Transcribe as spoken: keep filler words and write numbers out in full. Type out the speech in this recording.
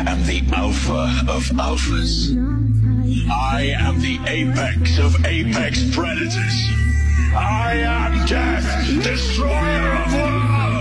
am the alpha of alphas. I am the apex of apex predators. I am death, destroyer of worlds.